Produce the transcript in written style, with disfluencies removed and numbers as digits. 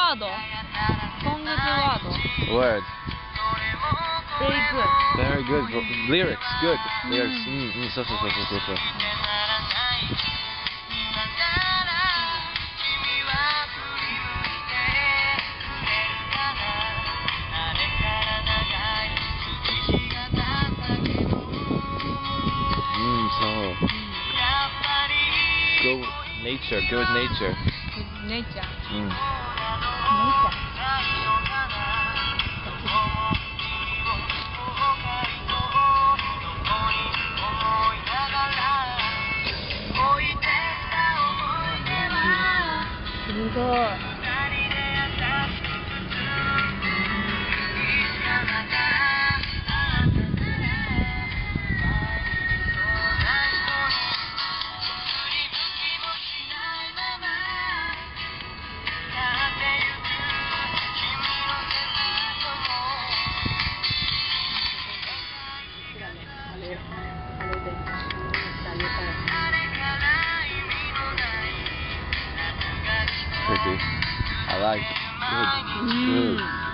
ワード。ソングズワード。 Word. Very good. Very good. Lyrics. Good. Lyrics. そうそうそうそうそう。Go with nature. Go with nature. Nature. Mm. Nature. Pretty. I like. Good. Good.